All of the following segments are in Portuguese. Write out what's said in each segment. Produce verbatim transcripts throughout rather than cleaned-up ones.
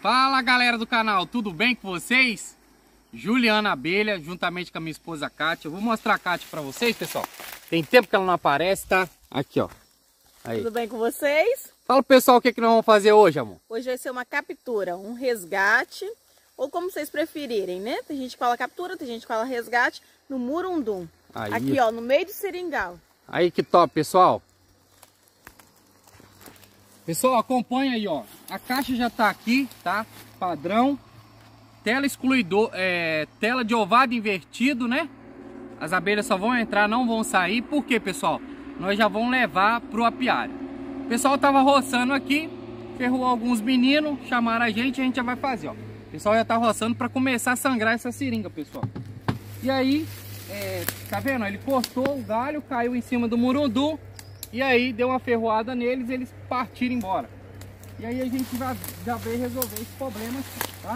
Fala galera do canal, tudo bem com vocês? Juliana Abelha, juntamente com a minha esposa Kátia. Eu vou mostrar a Kátia pra vocês, pessoal. Tem tempo que ela não aparece, tá? Aqui, ó. Aí. Tudo bem com vocês? Fala pro pessoal o que, que nós vamos fazer hoje, amor. Hoje vai ser uma captura, um resgate, ou como vocês preferirem, né? Tem gente que fala captura, tem gente que fala resgate, no Murundum. Aí. Aqui, ó, no meio do seringal. Aí que top, pessoal. Pessoal, acompanha aí, ó. A caixa já tá aqui, tá? Padrão. Tela excluidor, é, tela de ovado invertido, né? As abelhas só vão entrar, não vão sair. Por quê, pessoal? Nós já vamos levar pro apiário. O pessoal tava roçando aqui, ferrou alguns meninos, chamaram a gente, a gente já vai fazer, ó. O pessoal já tá roçando para começar a sangrar essa seringa, pessoal. E aí, é, tá vendo? Ele cortou o galho, caiu em cima do murundum. E aí deu uma ferroada neles e eles partiram embora. E aí a gente já, já veio resolver esse problema aqui, tá?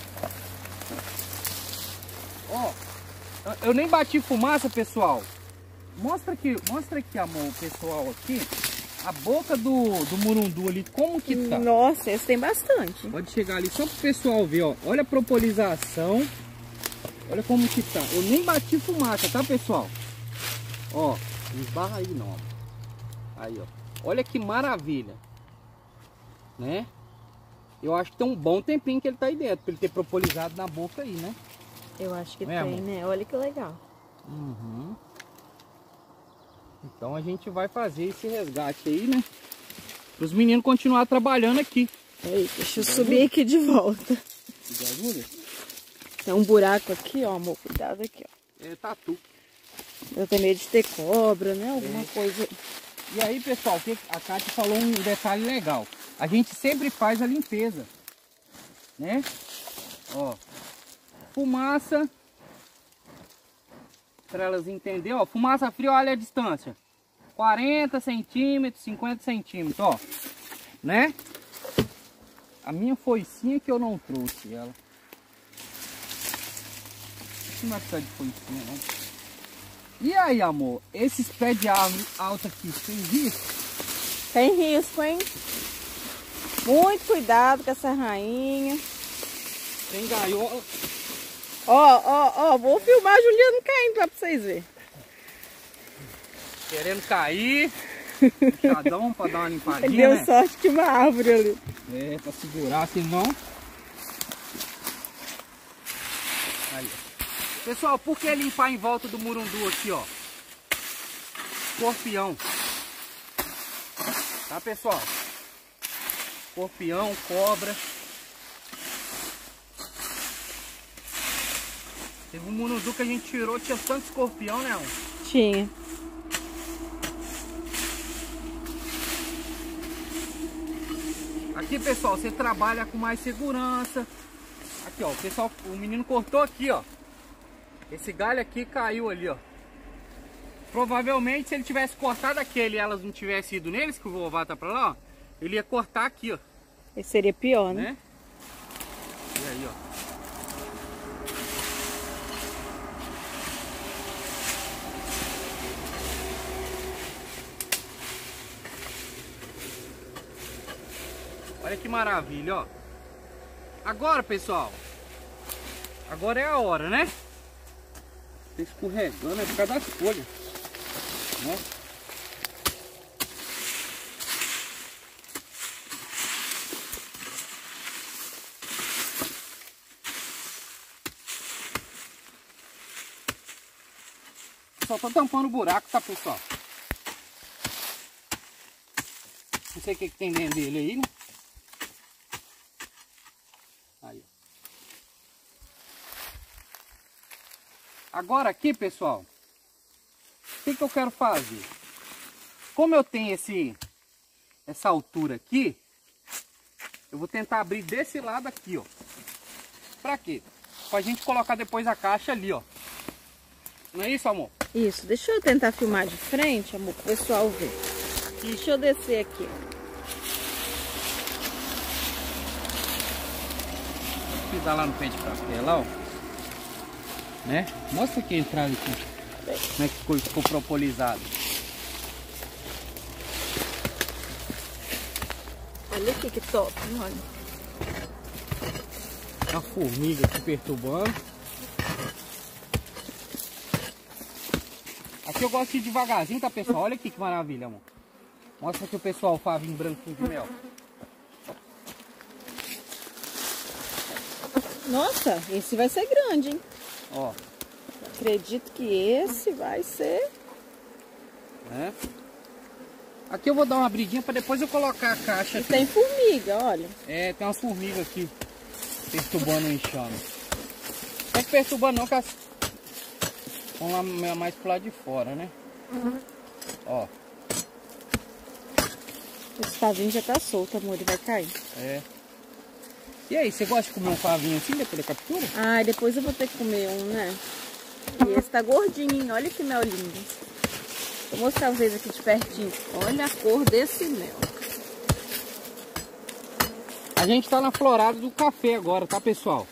Ó, eu nem bati fumaça, pessoal. Mostra aqui, mostra aqui, amor, pessoal, aqui. A boca do, do murundu ali, como que tá? Nossa, esse tem bastante. Pode chegar ali só pro pessoal ver, ó. Olha a propolização. Olha como que tá. Eu nem bati fumaça, tá, pessoal? Ó, não esbarra aí não. Aí, ó. Olha que maravilha. Né? Eu acho que tem um bom tempinho que ele tá aí dentro, pra ele ter propolizado na boca aí, né? Eu acho que não é, tem, amor? né? Olha que legal. Uhum. Então a gente vai fazer esse resgate aí, né? Para os meninos continuar trabalhando aqui. Aí, deixa eu subir aqui de volta. Tem um buraco aqui, ó, amor. Cuidado aqui, ó. É tatu. Eu tenho medo de ter cobra, né? Alguma é. coisa. E aí, pessoal, a Kátia falou um detalhe legal. A gente sempre faz a limpeza, né? Ó, fumaça, para elas entenderem, ó, fumaça fria, olha a distância. quarenta centímetros, cinquenta centímetros, ó, né? A minha foicinha que eu não trouxe ela. Não vai precisar de foicinha, não. E aí, amor, esses pés de árvore alto aqui, tem risco? Tem risco, hein? Muito cuidado com essa rainha. Tem gaiola. Ó, ó, ó, vou filmar a Juliana caindo pra vocês verem. Querendo cair. Puxadão pra dar uma limpadinha, Deu né? sorte que uma árvore ali. É, pra segurar, senão... Aí, ó. Pessoal, por que limpar em volta do murundu aqui, ó? Escorpião. Tá, pessoal? Escorpião, cobra. Teve um murundu que a gente tirou, tinha tanto escorpião, né? Tinha. Aqui, pessoal, você trabalha com mais segurança. Aqui, ó, o pessoal, o menino cortou aqui, ó. Esse galho aqui caiu ali, ó. Provavelmente, se ele tivesse cortado aquele e elas não tivessem ido neles, que o vovô tá pra lá, ó, ele ia cortar aqui, ó. Esse seria pior, né? né? E aí, ó. Olha que maravilha, ó. Agora, pessoal, agora é a hora, né? Tá escorregando, é por causa das folhas, né? Só tô tampando o buraco, tá, pessoal? Não sei o que, que tem dentro dele aí, né? Aí, ó. Agora aqui, pessoal, o que, que eu quero fazer? Como eu tenho esse, essa altura aqui, eu vou tentar abrir desse lado aqui, ó. Pra quê? Pra gente colocar depois a caixa ali, ó. Não é isso, amor? Isso. Deixa eu tentar filmar de frente, amor, pro pessoal ver. Deixa eu descer aqui. Vou pisar lá no pé de café, lá, ó. Né? Mostra aqui a entrada aqui. Como é que ficou, ficou propolizado. Olha aqui que top, olha. Uma formiga aqui perturbando. Aqui eu gosto de ir devagarzinho, tá, pessoal? Olha aqui que maravilha, amor. Mostra aqui o pessoal, o favinho branquinho de mel. Nossa, esse vai ser grande, hein? Ó. Acredito que esse vai ser... É. Aqui eu vou dar uma abridinha para depois eu colocar a caixa aqui. Tem formiga, olha. É, tem umas formigas aqui perturbando o enxame. Não é perturbando não, que elas vão lá mais pro lado de fora, né? Uhum. Ó. Esse favinho já tá solto, amor, ele vai cair. É. E aí, você gosta de comer um favinho assim depois da captura? Ah, depois eu vou ter que comer um, né? E esse tá gordinho, olha que mel lindo. Vou mostrar pra vocês aqui de pertinho. Olha a cor desse mel. A gente tá na florada do café agora, tá, pessoal?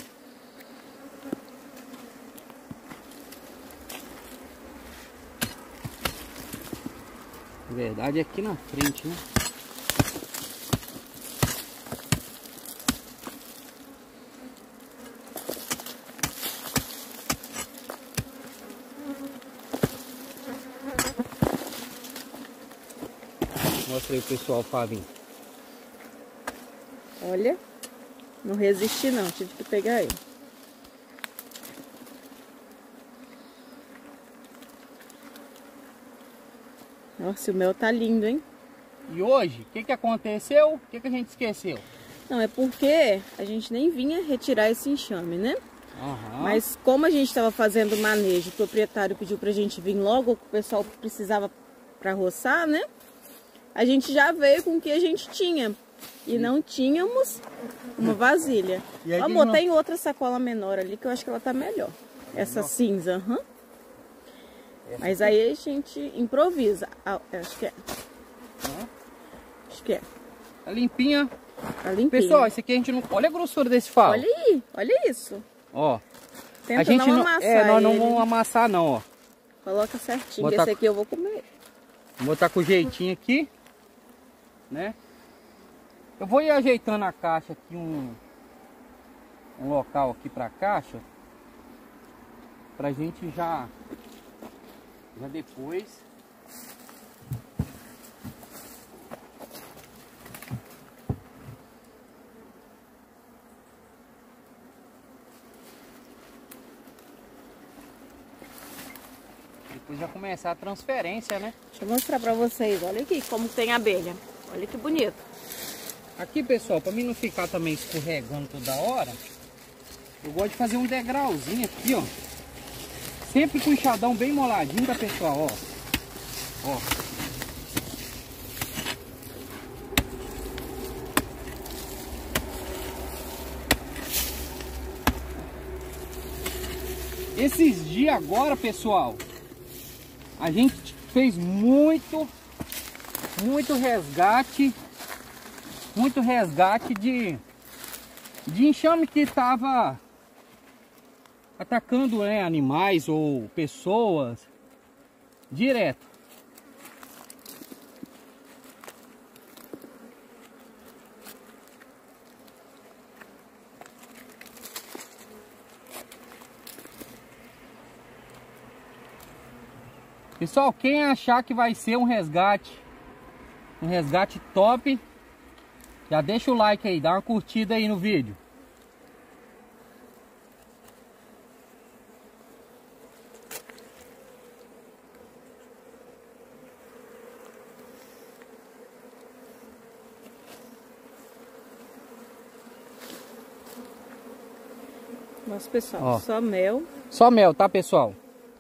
Na verdade é aqui na frente, né? Mostra aí, pessoal, o favinho. Olha, não resisti não, tive que pegar ele. Nossa, o mel tá lindo, hein? E hoje, o que que aconteceu? O que que a gente esqueceu? Não, é porque a gente nem vinha retirar esse enxame, né? Uhum. Mas como a gente estava fazendo manejo, o proprietário pediu pra gente vir logo, que o pessoal precisava para roçar, né? A gente já veio com o que a gente tinha. E não tínhamos uma vasilha. E aí, amor, não... tem outra sacola menor ali que eu acho que ela tá melhor. Essa melhor. cinza, uhum. Mas aí a gente improvisa. Ah, acho que é. Uhum. Acho que é. Tá limpinha. Tá limpinha. Pessoal, esse aqui a gente não... Olha a grossura desse favo. Olha aí, olha isso. Ó. Tenta a gente não não... amassar É, nós não ele. vamos amassar não, ó. Coloca certinho, botar... esse aqui eu vou comer. Vou botar com jeitinho aqui, né? Eu vou ir ajeitando a caixa aqui, um, um local aqui pra caixa, pra gente já, já depois. Depois já começar a transferência, né? Deixa eu mostrar pra vocês, olha aqui como tem abelha. Olha que bonito. Aqui, pessoal, para mim não ficar também escorregando toda hora, eu gosto de fazer um degrauzinho aqui, ó. Sempre com o enxadão bem moladinho, tá, pessoal? Ó. Ó. Esses dias agora, pessoal, a gente fez muito, muito resgate. Muito resgate de, de enxame que estava atacando, né, animais ou pessoas direto. Pessoal, quem achar que vai ser um resgate, um resgate top, já deixa o like aí, dá uma curtida aí no vídeo. Nossa, pessoal, Ó. só mel. Só mel, tá, pessoal?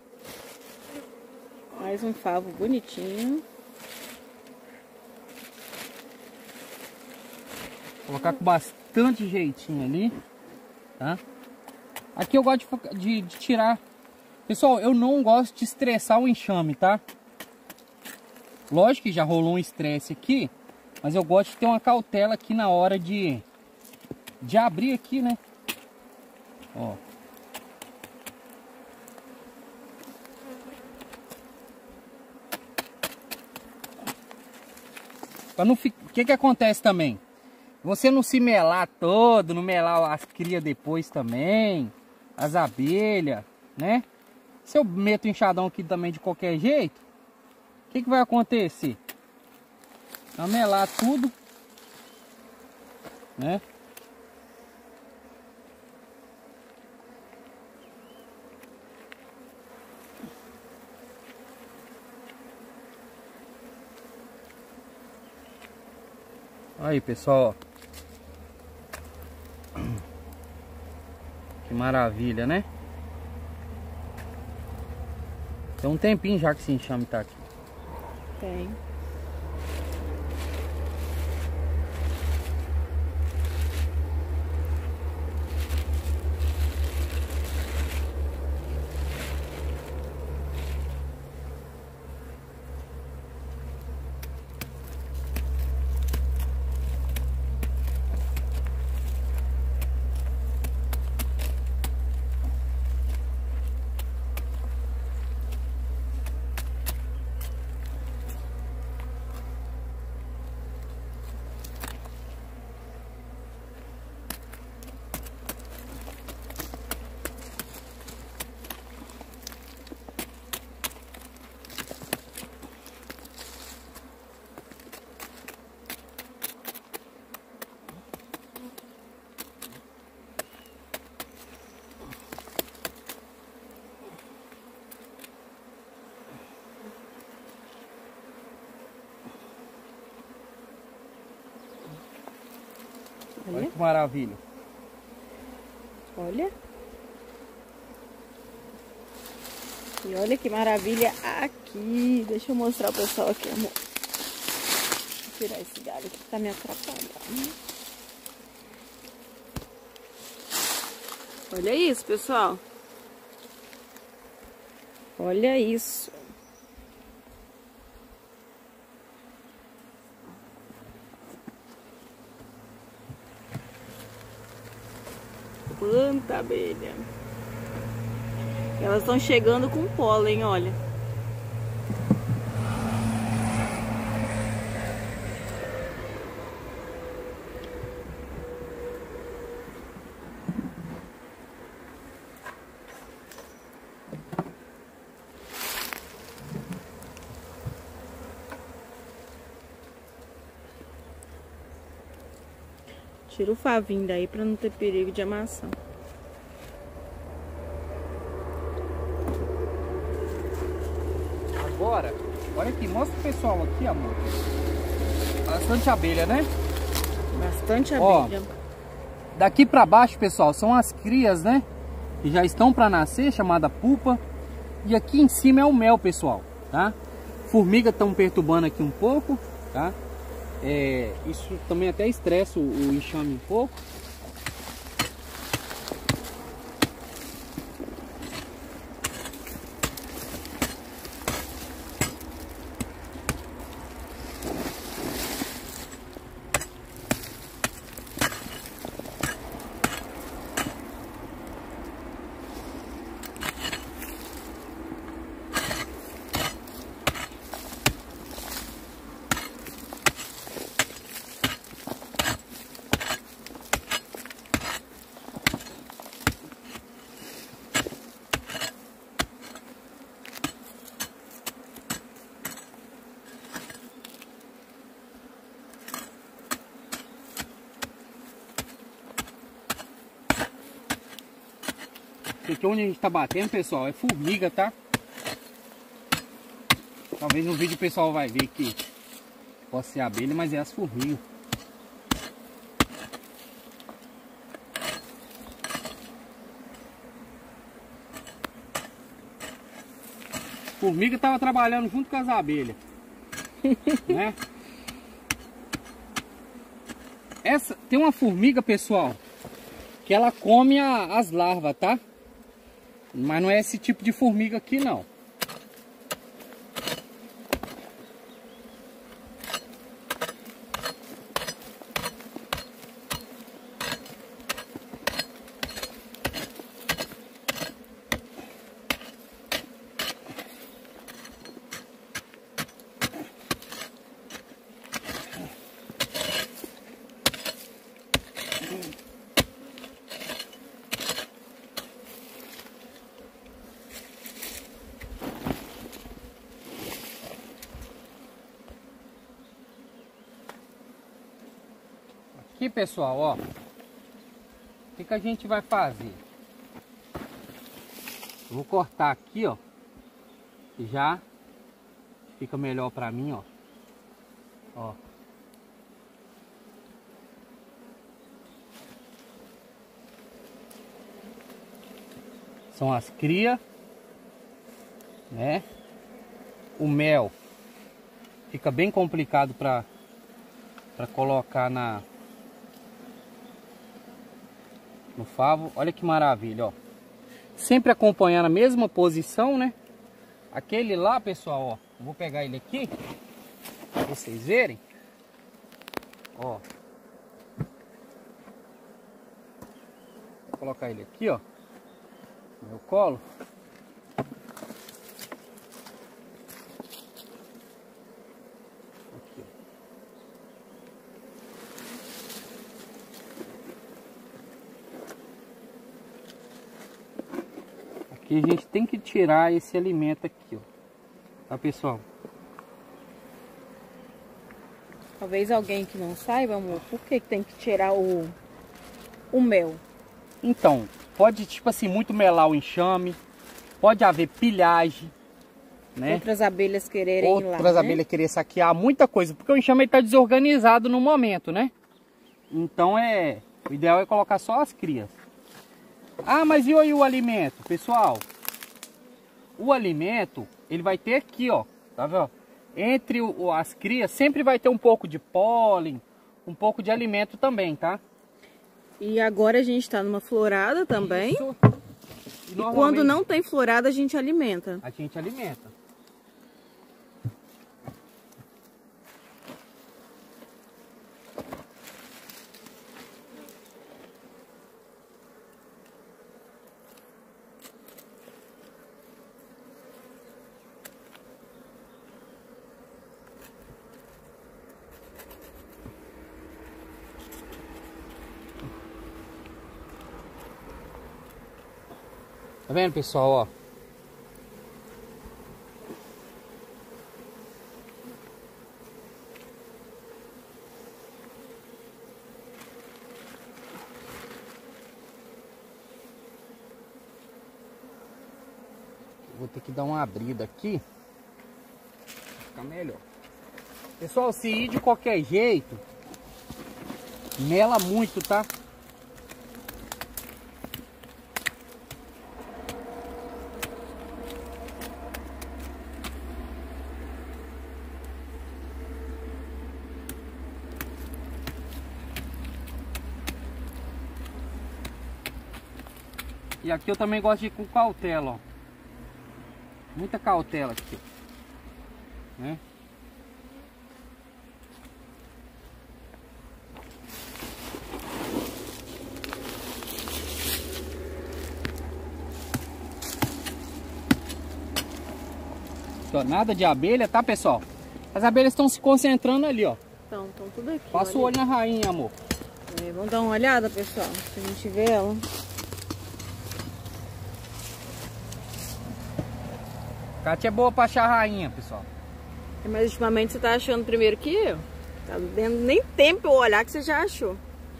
Mais um favo bonitinho. Colocar com bastante jeitinho ali, tá? Aqui eu gosto de, de, de tirar... Pessoal, eu não gosto de estressar o enxame, tá? Lógico que já rolou um estresse aqui, mas eu gosto de ter uma cautela aqui na hora de, de abrir aqui, né? Ó. Para não ficar... O que que acontece também? Você não se melar todo, não melar as crias depois também, as abelhas, né? Se eu meto o enxadão aqui também de qualquer jeito, o que que vai acontecer? Vai melar tudo, né? Aí, pessoal, ó. Que maravilha, né? Tem um tempinho já que esse enxame tá aqui. Tem. Olha que maravilha. Olha. E olha que maravilha aqui. Deixa eu mostrar o pessoal aqui, amor. Vou tirar esse galho que tá me atrapalhando. Olha isso, pessoal. Olha isso. Quanta abelha. Elas estão chegando com pólen, olha. Tira o favinho daí para não ter perigo de amassar. Agora, olha aqui, mostra o pessoal aqui, amor. Bastante abelha, né? Bastante Ó, abelha. daqui para baixo, pessoal, são as crias, né? Que já estão para nascer, chamada pupa. E aqui em cima é o mel, pessoal, tá? Formigas estão perturbando aqui um pouco, tá? É, isso também até estressa o, o enxame um pouco. Aqui onde a gente tá batendo, pessoal, é formiga, tá? Talvez no vídeo o pessoal vai ver que pode ser abelha, mas é as formigas. Formiga tava trabalhando junto com as abelhas, né? Essa, tem uma formiga, pessoal, que ela come a, as larvas, tá? Mas não é esse tipo de formiga aqui, não. pessoal, ó, o que, que a gente vai fazer? Eu vou cortar aqui, ó, que já fica melhor pra mim, ó. Ó. São as crias, né? O mel fica bem complicado para para colocar na no favo. Olha que maravilha, ó. Sempre acompanhando a mesma posição, né? Aquele lá, pessoal, ó, eu vou pegar ele aqui para vocês verem. Ó. Vou colocar ele aqui, ó, no meu colo. Aqui, ó. Aqui a gente tem que tirar esse alimento aqui, ó. Tá, pessoal? Talvez alguém que não saiba, amor, por que tem que tirar o, o mel? Então, pode, tipo assim, muito melar o enxame, pode haver pilhagem, né? Outras abelhas quererem ir lá, Outras né? abelhas querer saquear, muita coisa, porque o enxame está desorganizado no momento, né? Então, é, o ideal é colocar só as crias. Ah, mas e aí o alimento, pessoal? O alimento, ele vai ter aqui, ó, tá vendo? Entre o, as crias, sempre vai ter um pouco de pólen, um pouco de alimento também, tá? E agora a gente tá numa florada também. Isso. E, e quando não tem florada, a gente alimenta. A gente alimenta. Tá vendo, pessoal, ó? Vou ter que dar uma abrida aqui pra ficar melhor. Pessoal, se ir de qualquer jeito, mela muito, tá? E aqui eu também gosto de ir com cautela, ó. Muita cautela aqui, né? Aqui, ó, nada de abelha, tá, pessoal? As abelhas estão se concentrando ali, ó. Então, estão tudo aqui. Passa o olho na rainha, amor. É, vamos dar uma olhada, pessoal, se a gente vê ela. Cátia é boa pra achar a rainha, pessoal. Mas ultimamente você tá achando primeiro que eu. Tá dando nem tempo eu olhar que você já achou.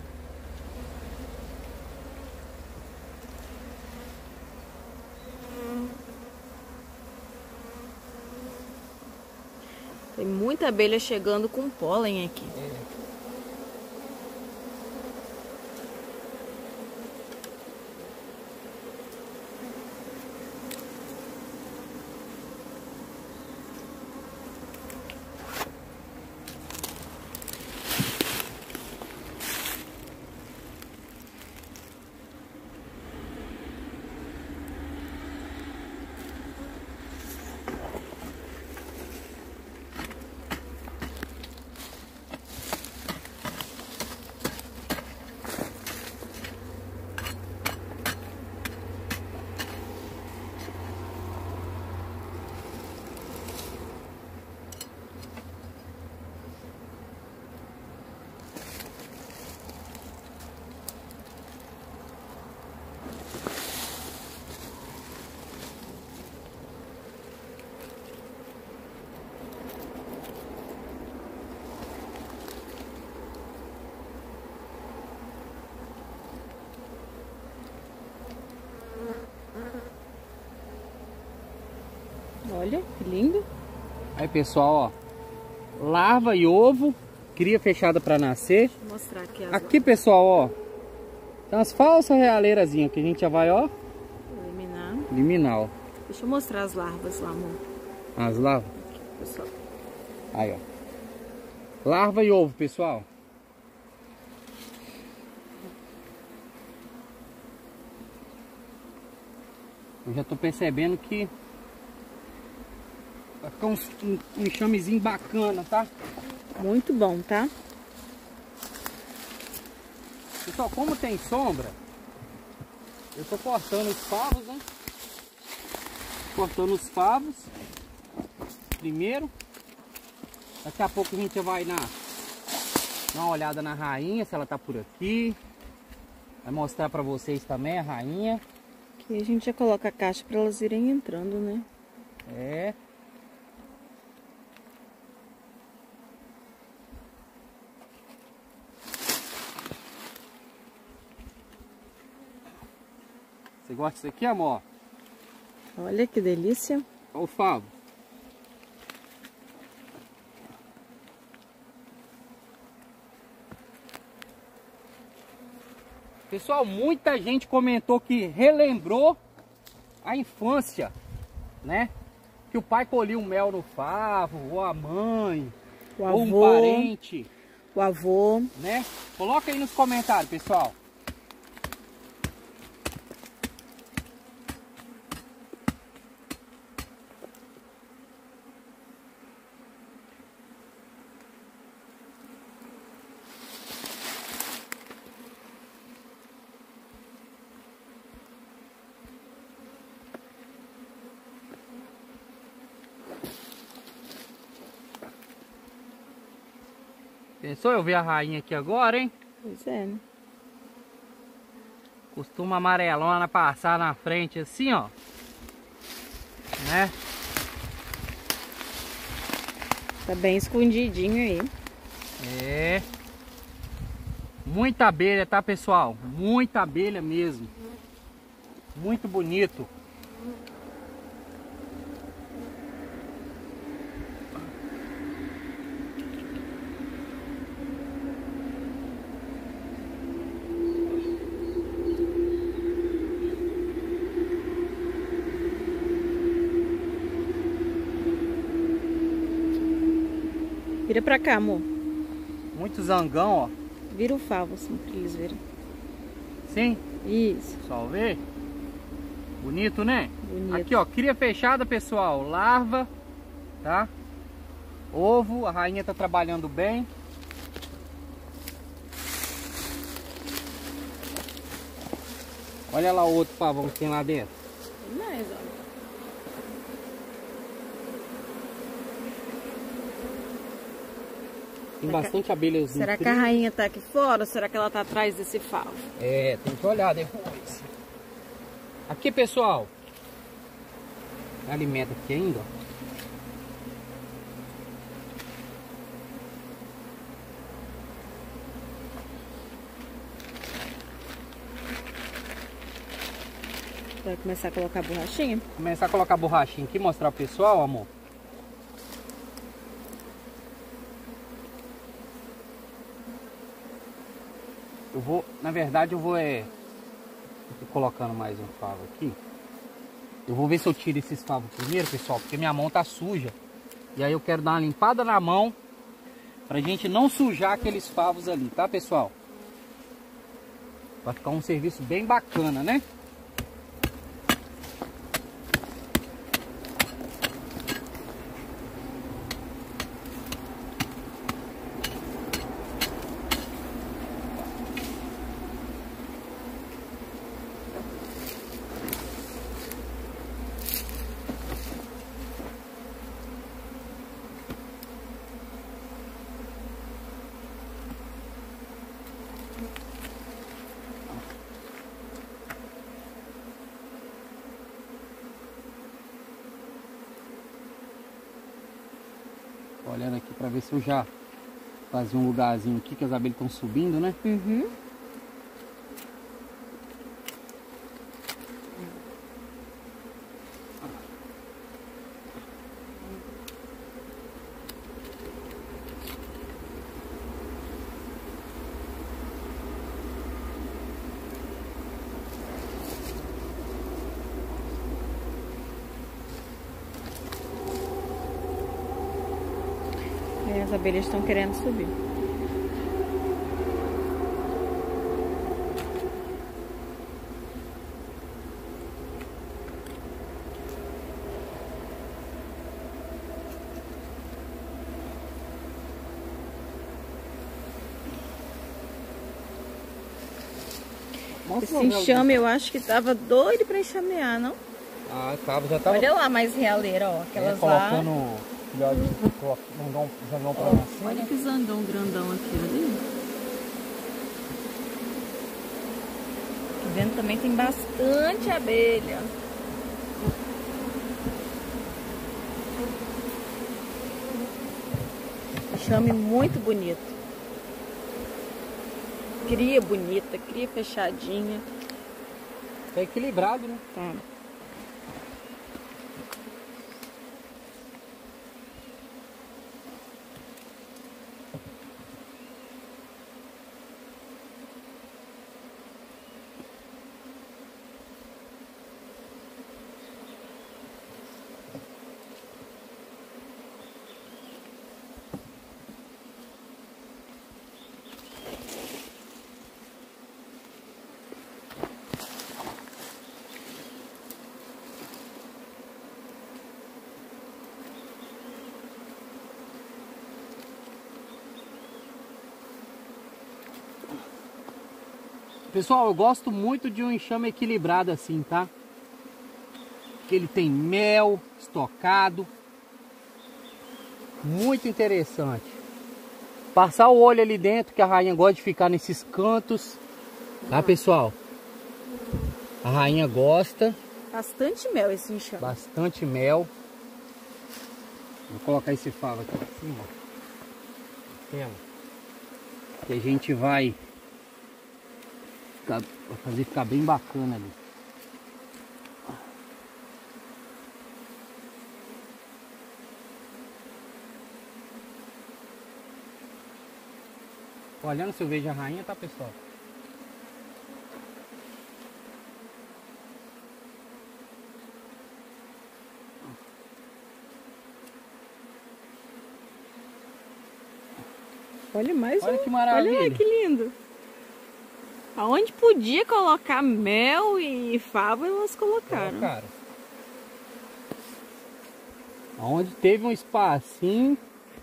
Tem muita abelha chegando com pólen aqui. É. Olha, que lindo. Aí, pessoal, ó. Larva e ovo. Cria fechada para nascer. Deixa eu mostrar aqui as Aqui, pessoal, ó. Tem umas falsas realeirazinhas que a gente já vai, ó. eliminar. Eliminar, ó. Deixa eu mostrar as larvas lá, amor. As larvas. Aqui, pessoal. Aí, ó. Larva e ovo, pessoal. Eu já tô percebendo que vai ficar um, um, um enxamezinho bacana, tá? Muito bom, tá? Pessoal, como tem sombra, eu tô cortando os favos, né? Cortando os favos. Primeiro. Daqui a pouco a gente vai na, dar uma olhada na rainha, se ela tá por aqui. Vai mostrar pra vocês também a rainha. Aqui a gente já coloca a caixa para elas irem entrando, né? É. Você gosta disso aqui, amor? Olha que delícia. Olha o favo. Pessoal, muita gente comentou que relembrou a infância, né? Que o pai colhia um mel no favo, ou a mãe, O ou avô, um parente, o avô. né? Coloca aí nos comentários, pessoal. Pensou eu ver a rainha aqui agora, hein? Pois é, né? Costuma amarelona passar na frente assim, ó. Né? Tá bem escondidinho aí. É. Muita abelha, tá, pessoal? Muita abelha mesmo. Muito bonito. Vira pra cá, amor. Muito zangão, ó. Vira o favo assim pra eles verem. Sim? Isso. Só ver. Bonito, né? Bonito. Aqui, ó. Cria fechada, pessoal. Larva, tá? Ovo. A rainha tá trabalhando bem. Olha lá o outro pavão que tem lá dentro. Tem mais, ó. Tem bastante abelhas. Será que a rainha tá aqui fora ou será que ela tá atrás desse favo? É, tem que olhar depois. Aqui, pessoal. Alimenta aqui ainda, ó. Vai começar a colocar a borrachinha? Começar a colocar borrachinha aqui, mostrar pro pessoal, amor. Eu vou, na verdade eu vou é... Tô colocando mais um favo aqui. Eu vou ver se eu tiro esses favos primeiro, pessoal, porque minha mão tá suja. E aí eu quero dar uma limpada na mão pra gente não sujar aqueles favos ali, tá, pessoal? Vai ficar um serviço bem bacana, né? Olhando aqui pra ver se eu já fazia um lugarzinho aqui que as abelhas estão subindo, né? Uhum. as abelhas estão querendo subir. Esse enxame eu acho que tava doido pra enxamear, não? Ah, tava, já tava. Olha lá mais realeira, ó. Aquelas é, colocando lá... filhote de zangão, zangão pra nascer. Olha que zangão grandão aqui, ali. Aqui dentro também tem bastante abelha. Enxame muito bonito. Cria bonita, cria fechadinha. Tá equilibrado, né? Tá. Pessoal, eu gosto muito de um enxame equilibrado assim, tá? Que ele tem mel estocado. Muito interessante. Passar o olho ali dentro, que a rainha gosta de ficar nesses cantos. Tá, pessoal? A rainha gosta. Bastante mel esse enxame. Bastante mel. Vou colocar esse favo aqui em cima. Tela. Que a gente vai... Vai fazer ficar bem bacana ali. Olhando se eu vejo a rainha, tá, pessoal? Olha mais Olha um. que maravilha. Olha que lindo. Aonde podia colocar mel e fava, elas colocaram. Colocaram. Aonde teve um espacinho.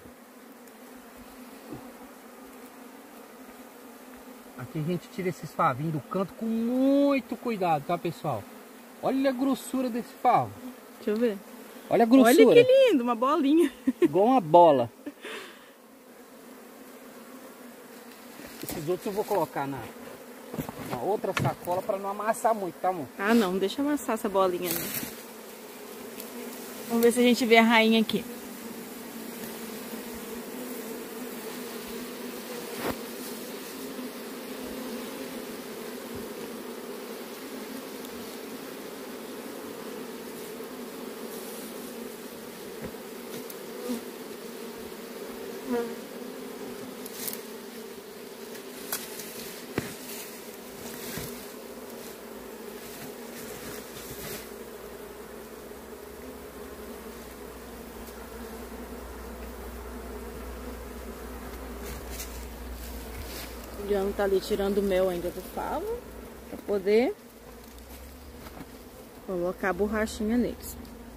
Aqui a gente tira esses favinhos do canto com muito cuidado, tá, pessoal? Olha a grossura desse favo. Deixa eu ver. Olha a grossura. Olha que lindo, uma bolinha. Igual uma bola. Esses outros eu vou colocar na... uma outra sacola para não amassar muito, tá, amor? Ah, não, deixa amassar essa bolinha, né? Vamos ver se a gente vê a rainha aqui. O Juliano tá ali tirando o mel ainda do favo para poder colocar a borrachinha neles.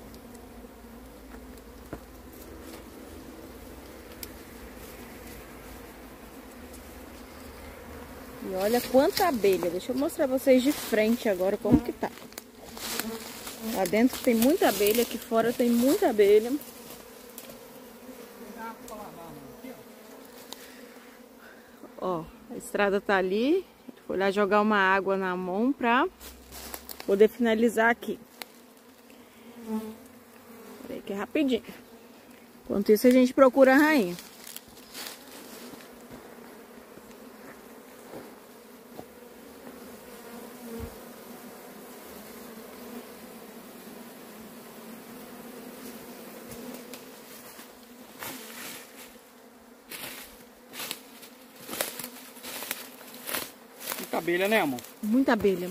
E olha quanta abelha. Deixa eu mostrar pra vocês de frente agora como que tá. Lá dentro tem muita abelha, aqui fora tem muita abelha. Ó, a estrada tá ali. Vou lá jogar uma água na mão pra poder finalizar aqui. Peraí que é rapidinho. Enquanto isso a gente procura a rainha. Muita abelha, né, amor? Muita abelha.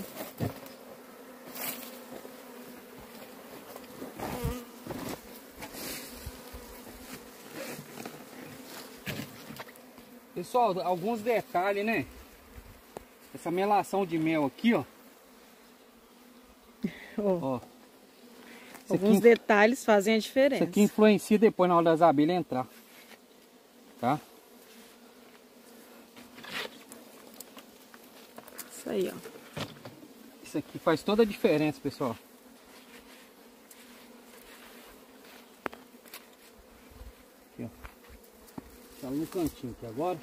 Pessoal, alguns detalhes, né? Essa melação de mel aqui, ó. Oh. Ó. Alguns aqui, detalhes fazem a diferença. Isso aqui influencia depois na hora das abelhas entrar. Tá? Isso aí, ó. Isso aqui faz toda a diferença, pessoal. Aqui, ó. Tá no cantinho aqui agora.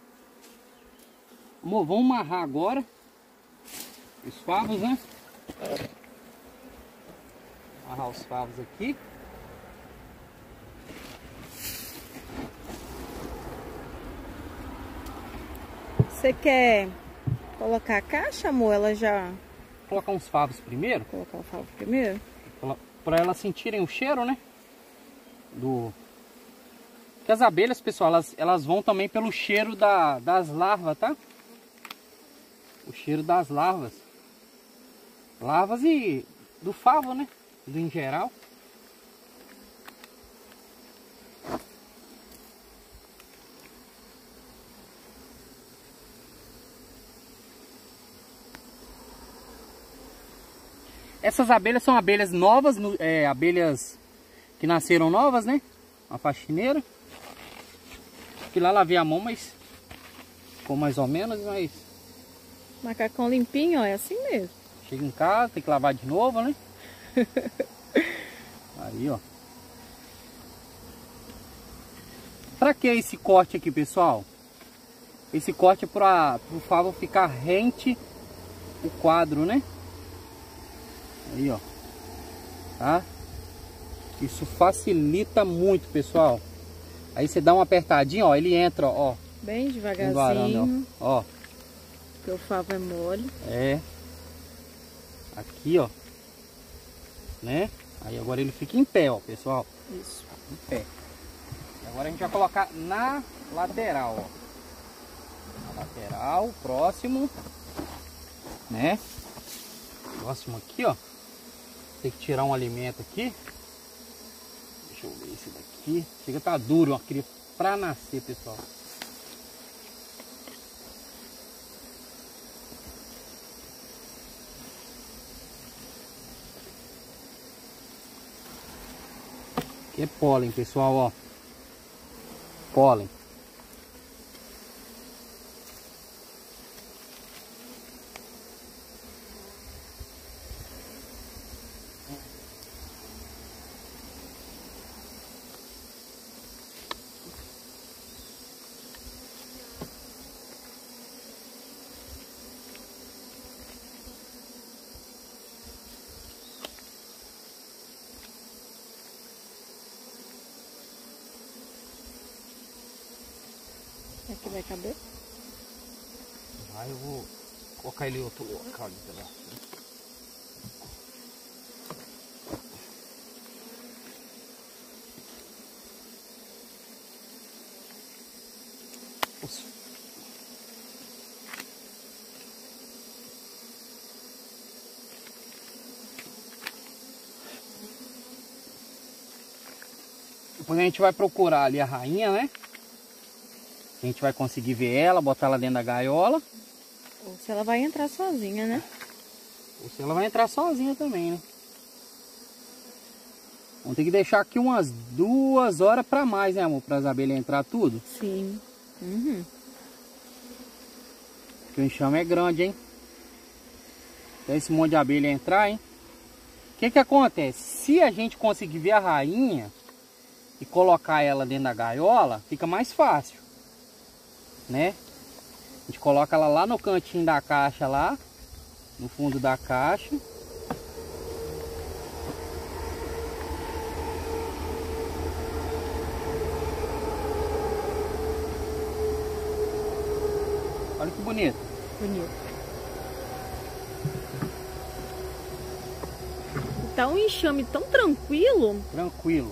Amor, vamos amarrar agora os favos, né? Amarrar os favos aqui. Você quer colocar a caixa, amor? Ela já... Vou colocar uns favos primeiro. Colocar o favo primeiro? Para elas sentirem o cheiro, né? Do... Porque as abelhas, pessoal, elas, elas vão também pelo cheiro da, das larvas, tá? O cheiro das larvas. Larvas e do favo, né? Do em geral. Essas abelhas são abelhas novas, é, abelhas que nasceram novas, né? Uma faxineira. Fui lá, lavei a mão, mas ficou mais ou menos, mas... Macacão limpinho, ó, é assim mesmo. Chega em casa, tem que lavar de novo, né? Aí, ó. Pra que esse corte aqui, pessoal? Esse corte é para o favo ficar rente o quadro, né? Aí, ó. Tá? Isso facilita muito, pessoal. Aí você dá uma apertadinha, ó, ele entra, ó. Bem devagarzinho. Arame, ó. ó. Porque o favo é mole. É. Aqui, ó. Né? Aí agora ele fica em pé, ó, pessoal. Isso. Em pé. E agora a gente vai colocar na lateral, ó. Na lateral, próximo. Né? Próximo aqui, ó. Tem que tirar um alimento aqui. Deixa eu ver esse daqui. Chega, tá duro, ó. Queria pra nascer, pessoal. Aqui é pólen, pessoal, ó. Pólen. Aqui vai caber? Aí eu vou colocar ele em outro local ali, tá? Depois a gente vai procurar ali a rainha, né? A gente vai conseguir ver ela, botar ela dentro da gaiola. Ou se ela vai entrar sozinha, né? Ou se ela vai entrar sozinha também, né? Vamos ter que deixar aqui umas duas horas pra mais, né, amor? Para as abelhas entrar tudo. Sim. Uhum. Porque o enxame é grande, hein? Até esse monte de abelha entrar, hein? O que que acontece? Se a gente conseguir ver a rainha e colocar ela dentro da gaiola, fica mais fácil, né? A gente coloca ela lá no cantinho da caixa, lá no fundo da caixa. Olha que bonito. Bonito. Tá um enxame tão tranquilo. Tranquilo.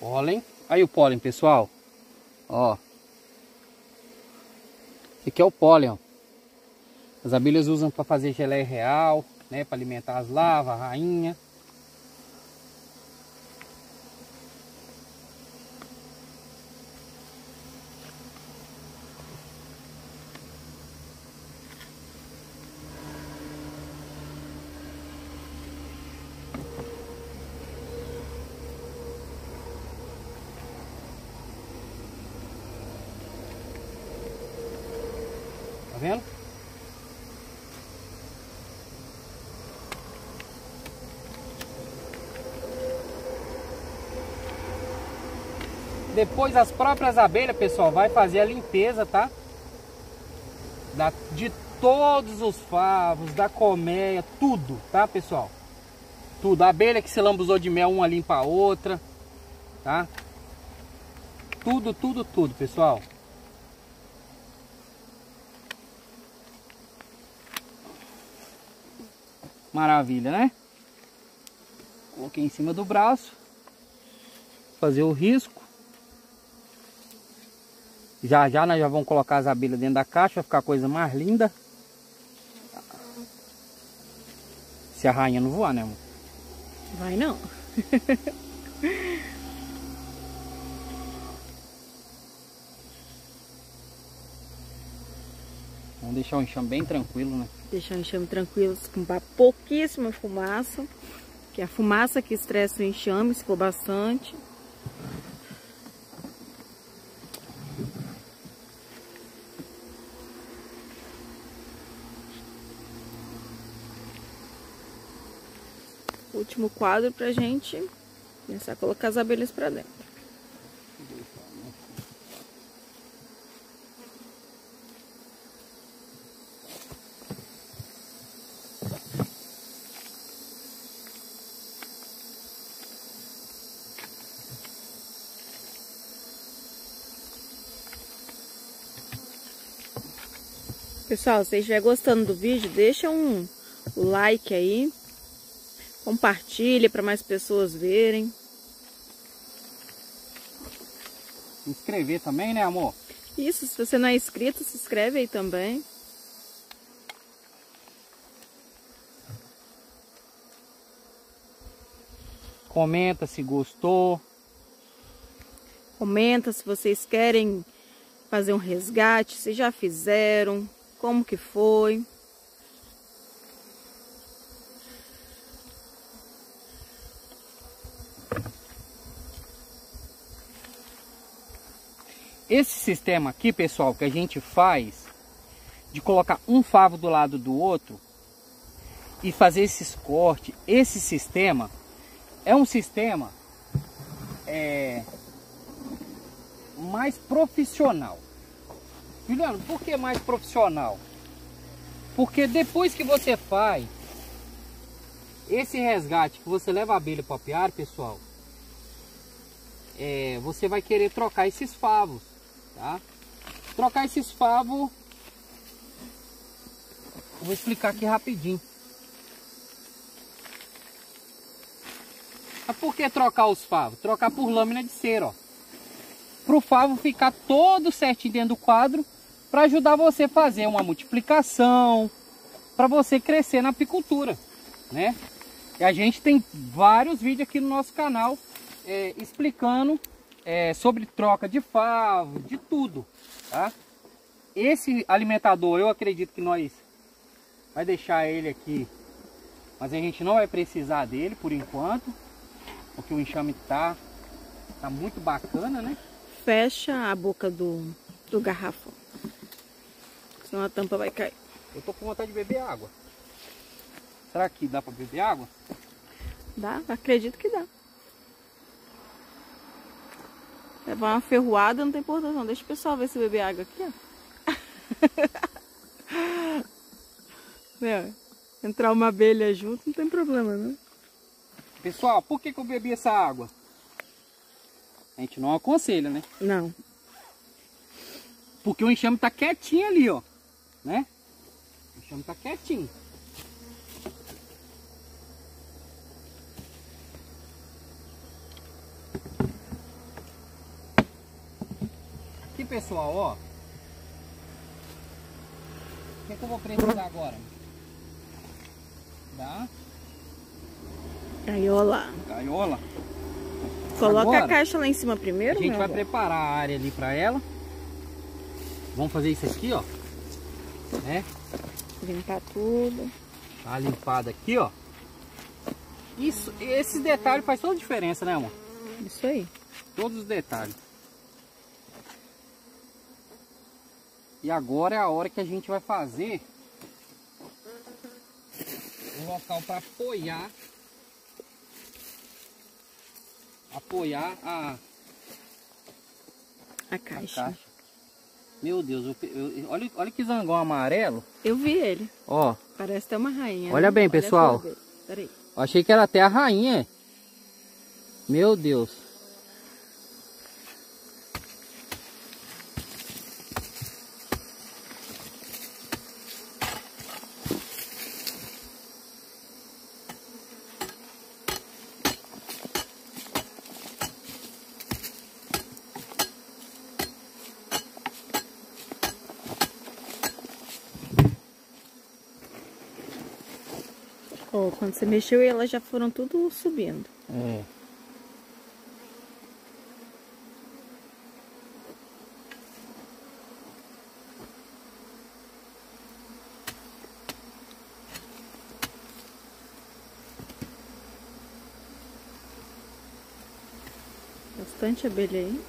Pólen. Aí o pólen, pessoal. Ó. Esse aqui é o pólen, ó. As abelhas usam para fazer geleia real, né? Para alimentar as larvas, a rainha. Tá vendo? Depois as próprias abelhas, pessoal, vai fazer a limpeza, tá? Da, de todos os favos, da colmeia, tudo, tá, pessoal? Tudo. A abelha que se lambuzou de mel, uma limpa a outra, tá? Tudo, tudo, tudo, pessoal. Maravilha, né? Coloquei em cima do braço. Fazer o risco. Já já nós já vamos colocar as abelhas dentro da caixa. Vai ficar a coisa mais linda. Se a rainha não voar, né, amor? Vai não. Vamos deixar o enxame bem tranquilo, né? Deixar o enxame tranquilo, com pouquíssima fumaça. Que é a fumaça que estressa o enxame, se for bastante. Último quadro pra gente começar a colocar as abelhas pra dentro. Pessoal, se vocês estiverem gostando do vídeo, deixa um like aí. Compartilhe para mais pessoas verem. Se inscrever também, né, amor? Isso, se você não é inscrito, se inscreve aí também. Comenta se gostou. Comenta se vocês querem fazer um resgate, se já fizeram, como que foi. Esse sistema aqui, pessoal, que a gente faz de colocar um favo do lado do outro e fazer esses cortes, esse sistema é um sistema é, mais profissional. Juliano, por que mais profissional? Porque depois que você faz esse resgate, que você leva a abelha para o apiário, pessoal, é, você vai querer trocar esses favos, tá? Trocar esses favos, eu vou explicar aqui rapidinho. Mas por que trocar os favos? Trocar por lâmina de cera, ó. Para o favo ficar todo certinho dentro do quadro, para ajudar você a fazer uma multiplicação, para você crescer na apicultura, né? E a gente tem vários vídeos aqui no nosso canal é, explicando é, sobre troca de favo, de tudo, tá? Esse alimentador, eu acredito que nós vai deixar ele aqui, mas a gente não vai precisar dele por enquanto, porque o enxame tá, tá muito bacana, né? Fecha a boca do, do garrafão, senão a tampa vai cair. Eu tô com vontade de beber água. Será que dá para beber água? Dá? Acredito que dá. Levar uma ferroada não tem importância não. Deixa o pessoal ver se beber água aqui, ó. Meu, entrar uma abelha junto não tem problema, não. Pessoal, por que que eu bebi essa água? A gente não aconselha, né? Não. Porque o enxame tá quietinho ali, ó. Né? O enxame tá quietinho. pessoal, ó. O que, que eu vou precisar agora? Da gaiola. gaiola. Coloca agora, a caixa lá em cima primeiro, a gente meu vai amor. preparar a área ali pra ela. Vamos fazer isso aqui, ó. Né? Limpar tudo. Tá limpada aqui, ó. Isso, esses detalhes faz toda a diferença, né, amor? Isso aí. Todos os detalhes. E agora é a hora que a gente vai fazer o local para apoiar apoiar a, A caixa. a caixa. Meu Deus, eu, eu, olha, olha que zangão amarelo. Eu vi ele. Ó. Parece até uma rainha. Olha né? bem, Olha pessoal. Peraí. Eu achei que era até a rainha. Meu Deus. Ó, quando você mexeu, elas já foram tudo subindo. É. Bastante abelha aí.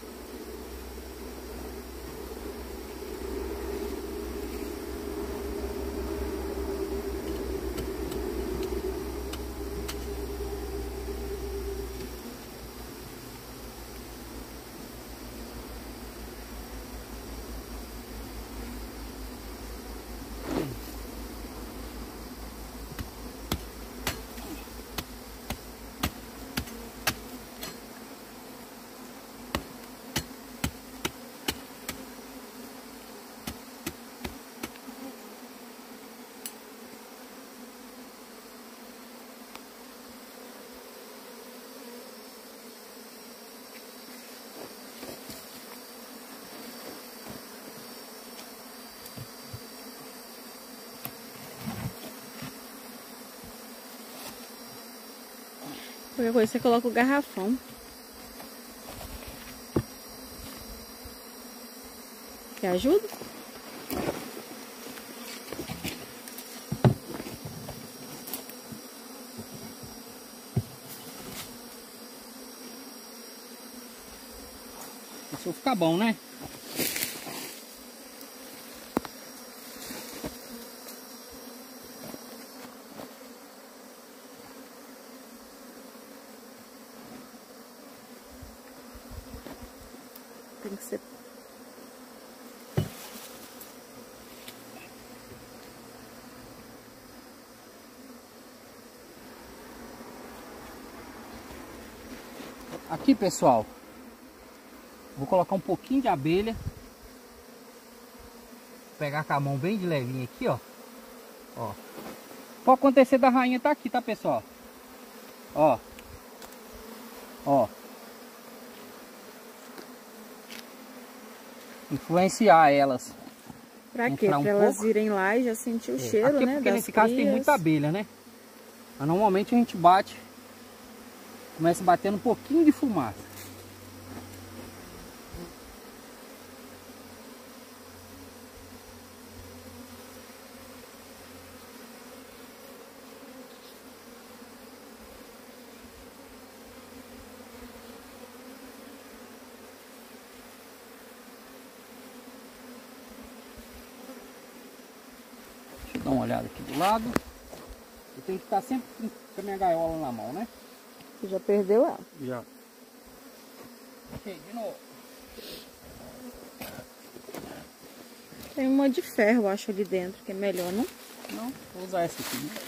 Qualquer coisa você coloca o garrafão. Quer ajuda? Isso vai ficar bom, né? Tem que ser. Aqui, pessoal, vou colocar um pouquinho de abelha. Vou pegar com a mão bem de levinho aqui, ó. Ó. Pode acontecer da rainha tá aqui, tá, pessoal? Ó. Ó. Influenciar elas. Pra quê? Entrar um pra elas pouco. irem lá e já sentir o É. cheiro, Aqui, né? porque das nesse caso tem crias. muita abelha, né? Mas normalmente a gente bate, começa batendo um pouquinho de fumaça. Deixa eu dar uma olhada aqui do lado. Eu tenho que estar sempre com a minha gaiola na mão, né? Você já perdeu ela. Já. Ok, de novo. Tem uma de ferro, eu acho, ali dentro, que é melhor, não? Não, vou usar essa aqui, né?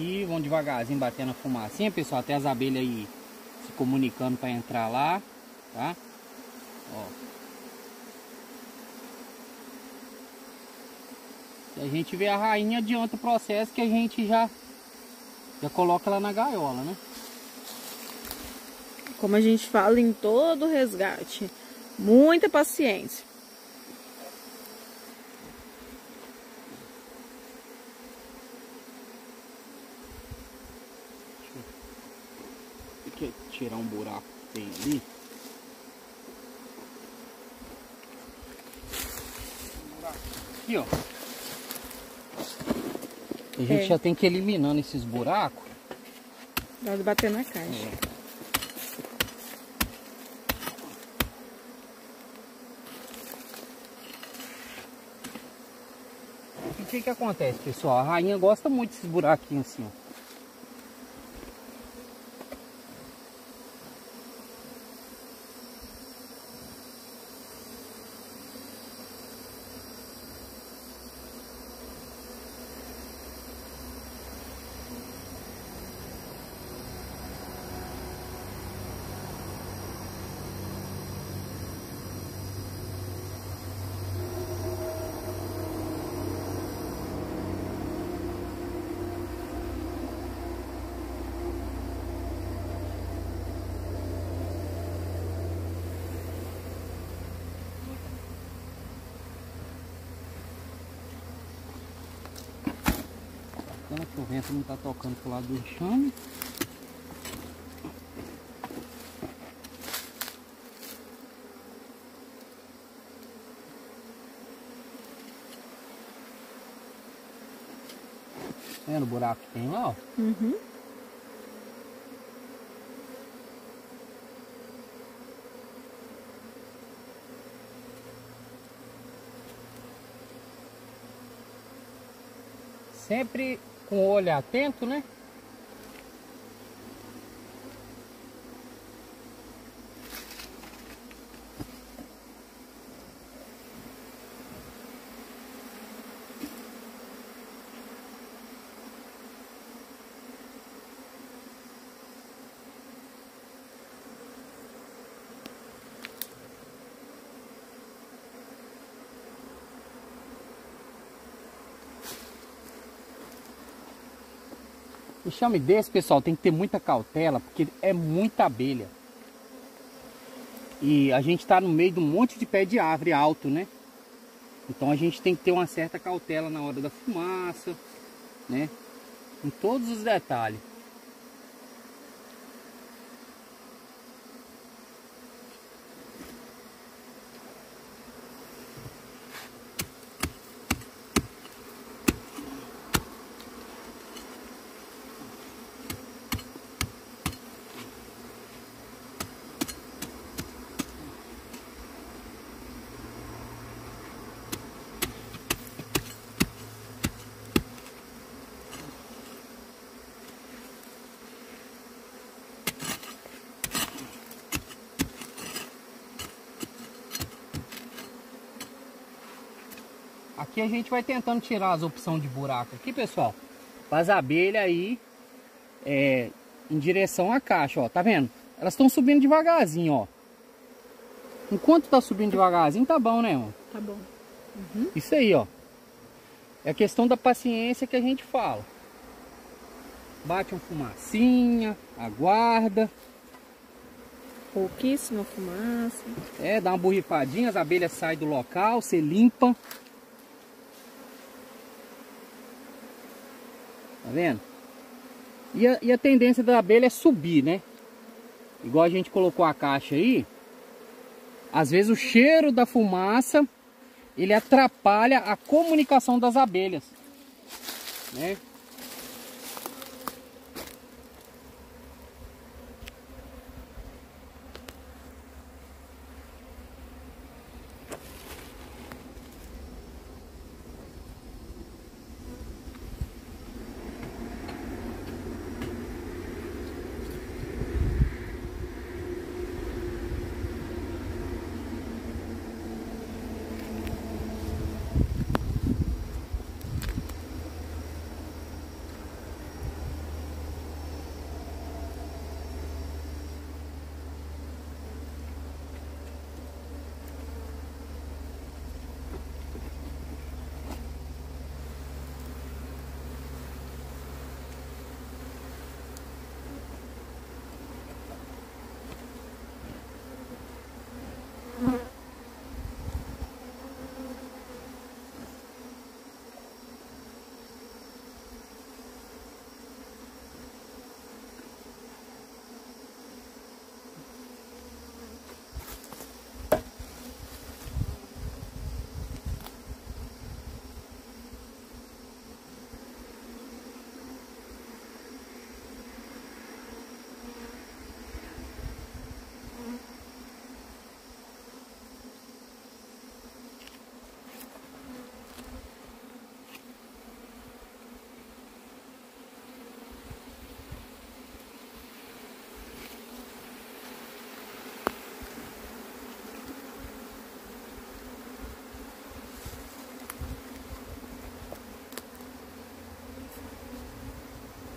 aqui, vão devagarzinho batendo a fumacinha, pessoal, até as abelhas aí se comunicando para entrar lá, tá? Ó. E a gente vê a rainha, adianta o processo que a gente já, já coloca ela na gaiola, né? Como a gente fala em todo resgate, muita paciência. Deixa eu tirar um buraco que tem ali. Aqui, ó. A gente É. já tem que ir eliminando esses buracos. Dá de bater na caixa. É. O que que acontece, pessoal? A rainha gosta muito desses buraquinhos assim, ó. Que o vento não tá tocando pro lado do enxame. Tá vendo o buraco que tem lá, ó? Uhum. Sempre com o olho atento, né? Enxame desse, pessoal, tem que ter muita cautela, porque é muita abelha. E a gente tá no meio de um monte de pé de árvore alto, né? Então a gente tem que ter uma certa cautela na hora da fumaça, né? Em todos os detalhes. Aqui a gente vai tentando tirar as opções de buraco aqui, pessoal, para as abelhas aí é, em direção à caixa, ó, tá vendo? Elas estão subindo devagarzinho, ó. Enquanto tá subindo devagarzinho, tá bom, né, ó? Tá bom. Uhum. Isso aí, ó. É a questão da paciência que a gente fala. Bate uma fumacinha, aguarda. Pouquíssima fumaça. É, dá uma borrifadinha, as abelhas saem do local, você limpa. Tá vendo? E a, e a tendência da abelha é subir, né? Igual a gente colocou a caixa aí. Às vezes o cheiro da fumaça, ele atrapalha a comunicação das abelhas, né?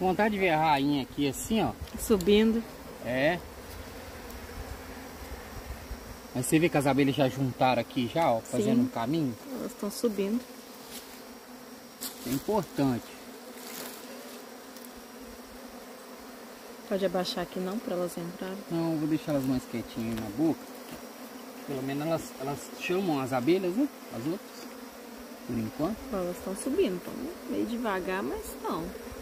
com vontade de ver a rainha aqui assim, ó. Subindo. É. Mas você vê que as abelhas já juntaram aqui já, ó, fazendo Sim. um caminho? Elas estão subindo. É importante. Pode abaixar aqui não, para elas entrarem. Não, vou deixar elas mais quietinhas aí na boca. Pelo menos elas, elas chamam as abelhas, né? As outras. Por enquanto. Ó, elas estão subindo, estão meio devagar, mas estão.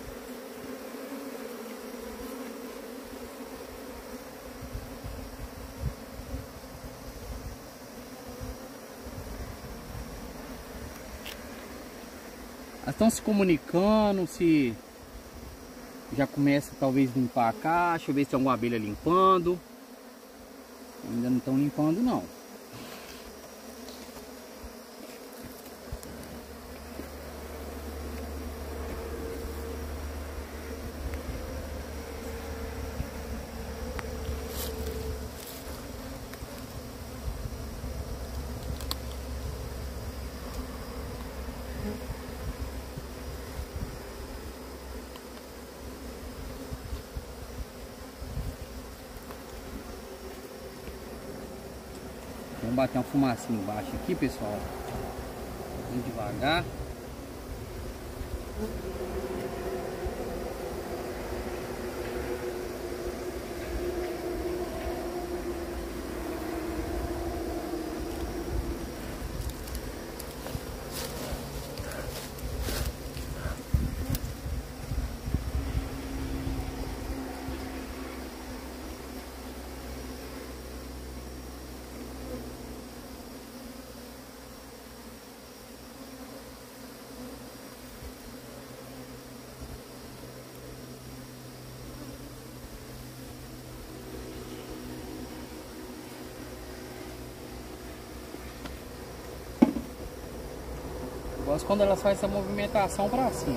Elas estão se comunicando, se já começa talvez limpar a caixa, ver se tem alguma abelha limpando. Ainda não estão limpando não. Vamos bater uma fumacinha embaixo aqui, pessoal. Bem devagar. Gosto quando elas fazem essa movimentação pra cima.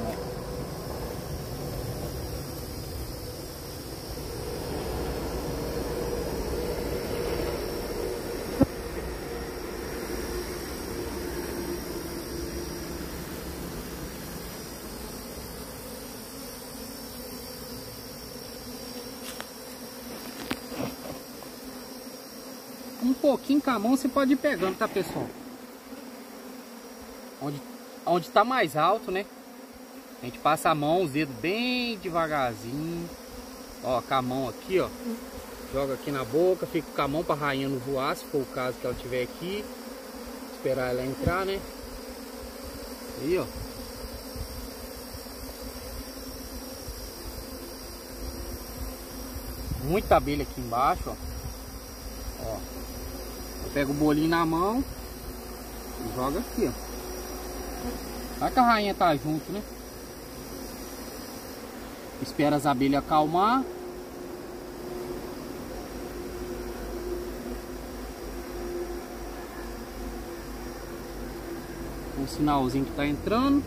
Um pouquinho com a mão você pode ir pegando, tá, pessoal? Onde, onde tá mais alto, né? A gente passa a mão, os dedos bem devagarzinho. Ó, com a mão aqui, ó. Joga aqui na boca, fica com a mão pra rainha não voar, se for o caso que ela estiver aqui. Esperar ela entrar, né? Aí, ó. Muita abelha aqui embaixo, ó. Ó. Eu pego o bolinho na mão e joga aqui, ó. Vai que a rainha tá junto, né? Espera as abelhas acalmar. Um sinalzinho que tá entrando.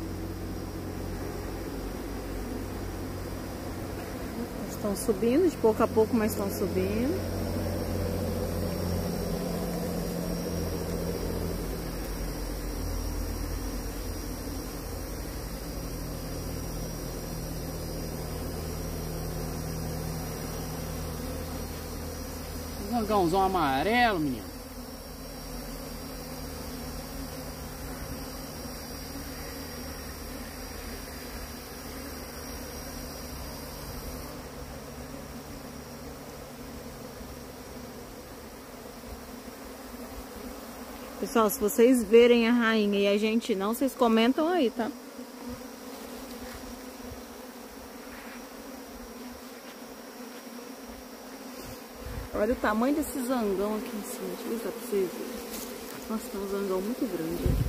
Estão subindo, de pouco a pouco, mas estão subindo. Zangãozão amarelo, menino. Pessoal, se vocês verem a rainha e a gente não, vocês comentam aí, tá? Olha o tamanho desse zangão aqui em cima. Deixa eu ver se dá pra vocês verem. Nossa, tem um zangão muito grande aqui.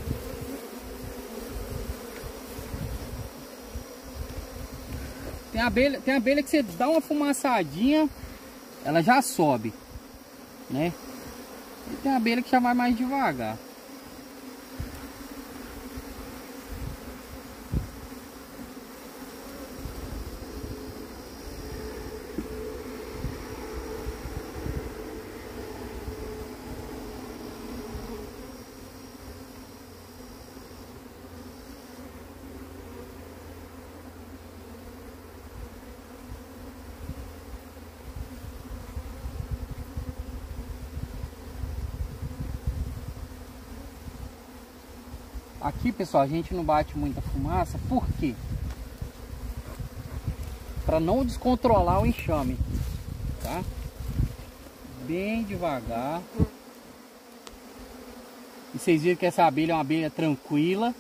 Tem abelha, tem abelha que você dá uma fumaçadinha, ela já sobe, né? E tem abelha que já vai mais devagar. aqui, pessoal, a gente não bate muita fumaça, por quê? Para não descontrolar o enxame, tá? Bem devagar. E vocês viram que essa abelha é uma abelha tranquila.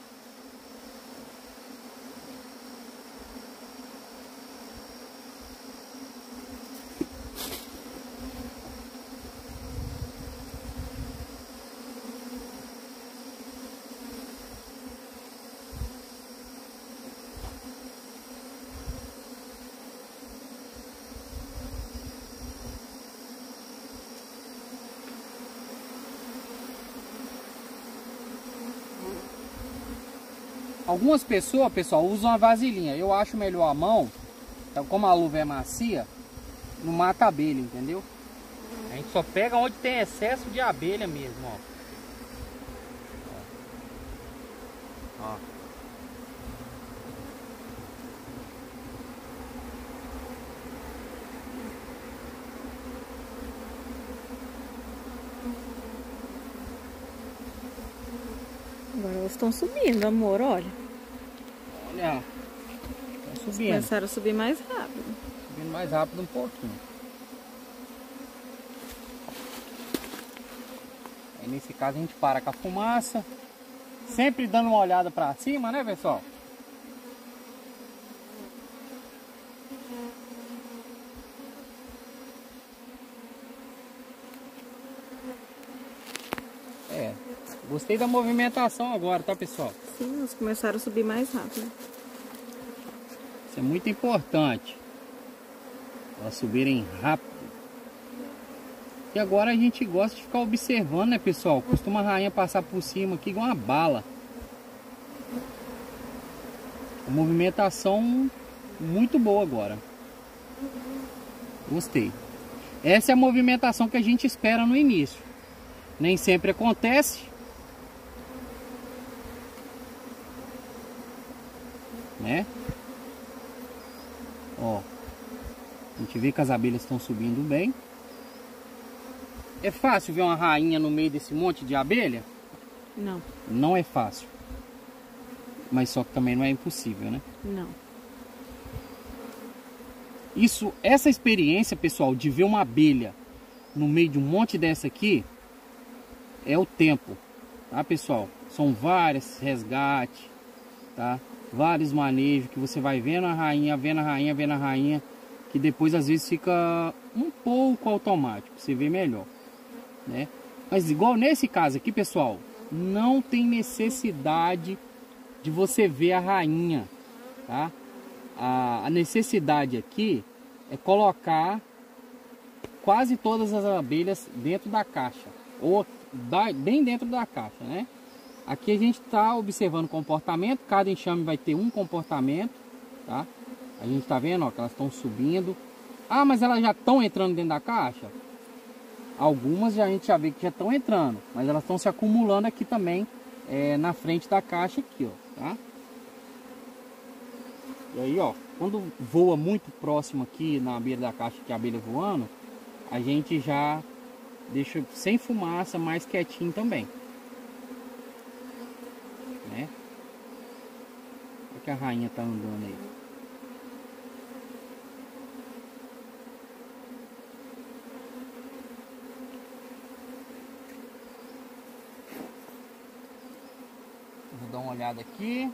Algumas pessoas, pessoal, usam a vasilhinha. Eu acho melhor a mão. Então, como a luva é macia, não mata a abelha, entendeu? A gente só pega onde tem excesso de abelha mesmo, ó. Ó. Agora elas estão subindo, amor, olha. Olha, estão subindo. Começaram a subir mais rápido. Subindo mais rápido um pouquinho. Aí nesse caso a gente para com a fumaça. Sempre dando uma olhada pra cima, né, pessoal? É, gostei da movimentação agora, tá, pessoal? Sim, elas começaram a subir mais rápido. Isso é muito importante. Elas subirem rápido. E agora a gente gosta de ficar observando, né, pessoal? Costuma a rainha passar por cima aqui igual uma bala. A movimentação muito boa agora. Gostei. Essa é a movimentação que a gente espera no início. Nem sempre acontece. Né? Ó. A gente vê que as abelhas estão subindo bem. É fácil ver uma rainha no meio desse monte de abelha? Não. Não é fácil. Mas só que também não é impossível, né? Não. Isso, essa experiência, pessoal, de ver uma abelha no meio de um monte dessa aqui, é o tempo, tá, pessoal? São vários resgates, tá? Vários manejos que você vai vendo a rainha, vendo a rainha, vendo a rainha, que depois às vezes fica um pouco automático, você vê melhor, né? Mas igual nesse caso aqui, pessoal, não tem necessidade de você ver a rainha, tá? A, a necessidade aqui é colocar quase todas as abelhas dentro da caixa, ou da, bem dentro da caixa, né? Aqui a gente está observando o comportamento, cada enxame vai ter um comportamento, tá? A gente está vendo, ó, que elas estão subindo. Ah, mas elas já estão entrando dentro da caixa? Algumas já, a gente já vê que já estão entrando, mas elas estão se acumulando aqui também, é, na frente da caixa aqui, ó, tá? E aí, ó, quando voa muito próximo aqui na beira da caixa, que é a abelha voando, a gente já deixa sem fumaça, mais quietinho também, né? Olha que a rainha tá andando aí. Vou dar uma olhada aqui.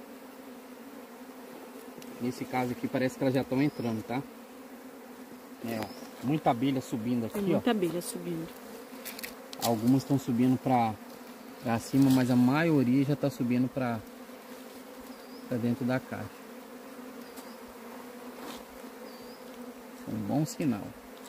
Nesse caso aqui parece que elas já estão entrando, tá? É, ó, muita abelha subindo aqui, Tem muita ó. abelha subindo. Algumas estão subindo pra, pra cima, mas a maioria já está subindo pra, pra dentro da caixa. É um bom sinal.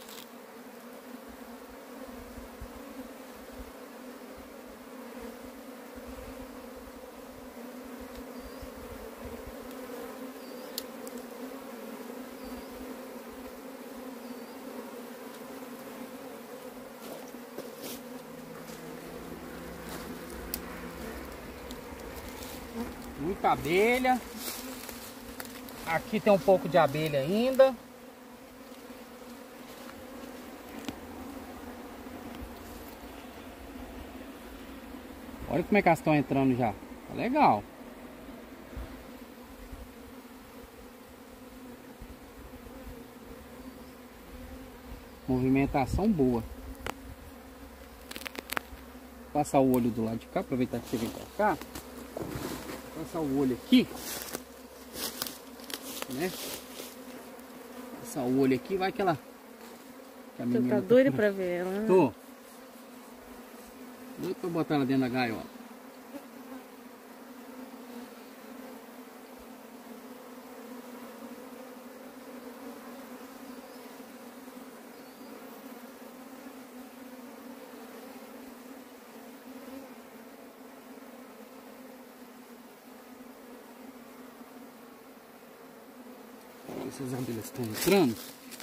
Muita abelha. Aqui tem um pouco de abelha ainda. Olha como é que elas estão entrando já. Tá legal. Movimentação boa. Passar o olho do lado de cá, aproveitar que você vem pra cá. Passar o olho aqui, né? Passar o olho aqui, vai que ela... Que a Tu tá doida pra ver ela, né? Tô. Doido pra botar ela dentro da gaiola. Essas abelhas estão entrando.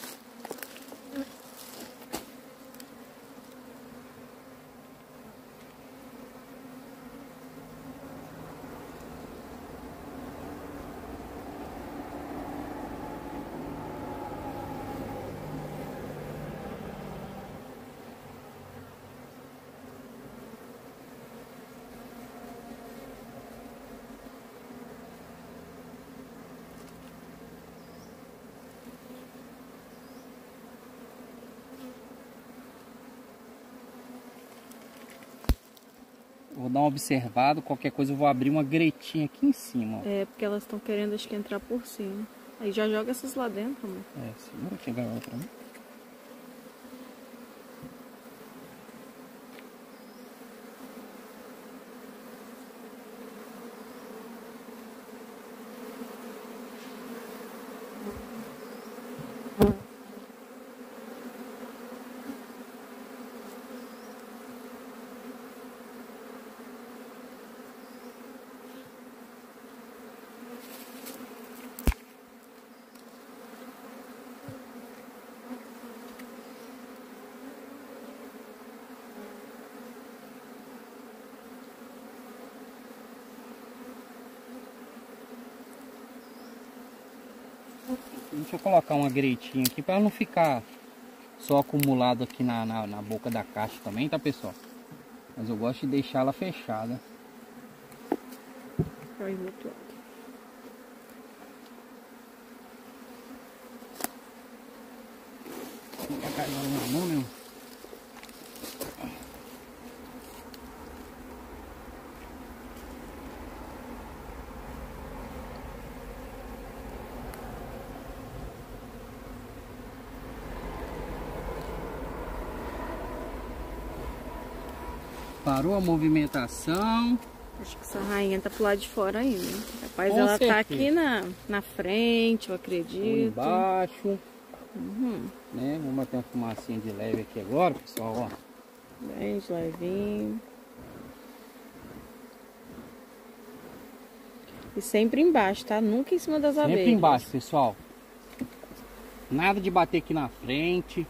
Vou dar uma observada, qualquer coisa eu vou abrir uma gretinha aqui em cima. Ó. É, porque elas estão querendo, acho que, entrar por cima. Aí já joga essas lá dentro, amor. É, segura aqui a gaiola pra mim. Deixa eu colocar uma gretinha aqui para não ficar só acumulado aqui na, na, na boca da caixa também, tá, pessoal? Mas eu gosto de deixar ela fechada. Ai, muito alto. Não vai cair na mão, meu. Parou a movimentação. Acho que essa rainha tá pro lado de fora ainda. Rapaz, Com ela certeza. tá aqui na, na frente, eu Ou acredito. embaixo. Uhum. Né? Vamos bater uma fumacinha de leve aqui agora, pessoal. Ó. Bem de levinho. E sempre embaixo, tá? Nunca em cima das abelhas. Sempre embaixo, pessoal. Nada de bater aqui na frente.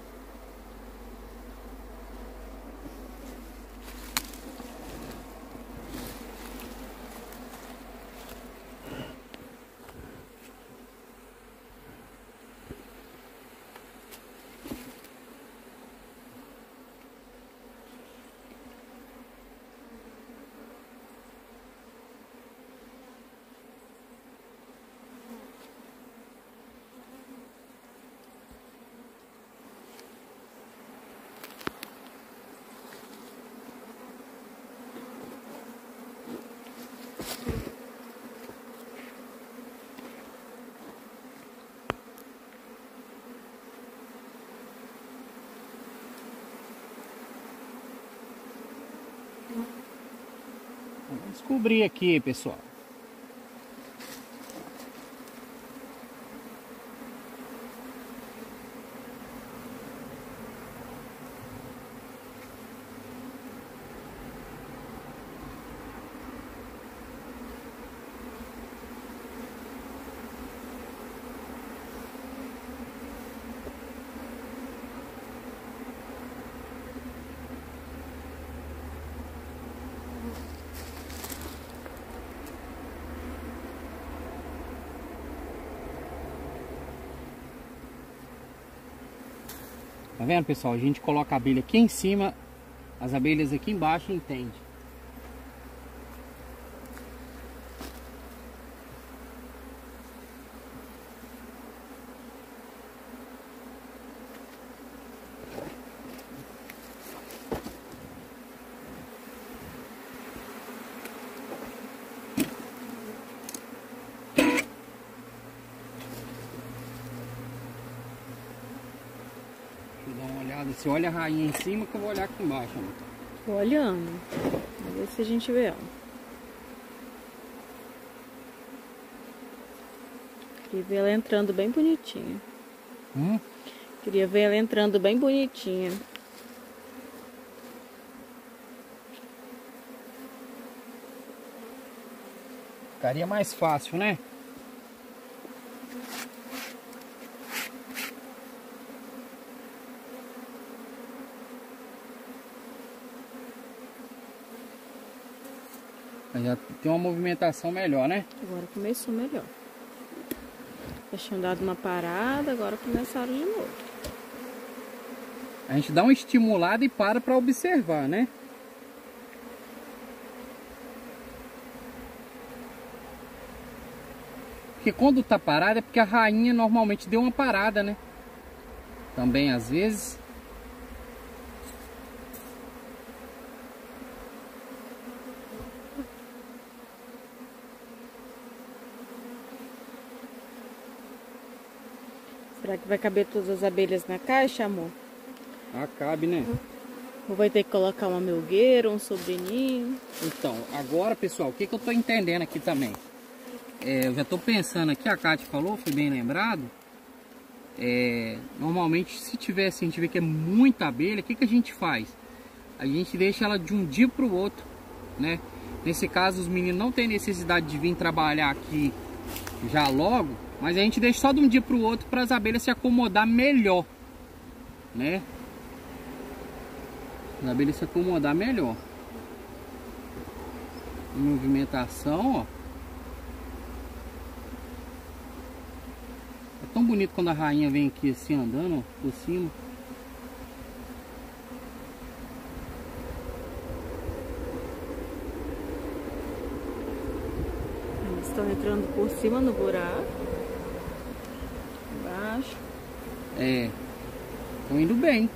Vamos descobrir aqui, pessoal. Tá vendo, pessoal? A gente coloca a abelha aqui em cima, as abelhas aqui embaixo, entende? Você olha a rainha em cima que eu vou olhar aqui embaixo. Né? Tô olhando. Vamos ver se a gente vê ela. Queria ver ela entrando bem bonitinha. Hum? Queria ver ela entrando bem bonitinha. Ficaria mais fácil, né? Já tem uma movimentação melhor, né? Agora começou melhor. Eles tinham dado uma parada, agora começaram de novo. A gente dá uma estimulada e para para observar, né? Porque quando tá parada é porque a rainha normalmente deu uma parada, né? Também às vezes. Será que vai caber todas as abelhas na caixa, amor? Ah, cabe, né? Ou vai ter que colocar uma melgueira, um sobreninho? Então, agora, pessoal, o que, que eu tô entendendo aqui também? É, eu já tô pensando aqui, a Kátia falou, foi bem lembrado. É, normalmente, se tiver assim, a gente vê que é muita abelha, o que, que a gente faz? A gente deixa ela de um dia para o outro, né? Nesse caso, os meninos não têm necessidade de vir trabalhar aqui já logo, mas a gente deixa só de um dia para o outro para as abelhas se acomodar melhor, né? As abelhas se acomodar melhor. Movimentação, ó. É tão bonito quando a rainha vem aqui assim andando, ó, por cima. Eles estão entrando por cima no buraco. Embaixo. É. Estão indo bem.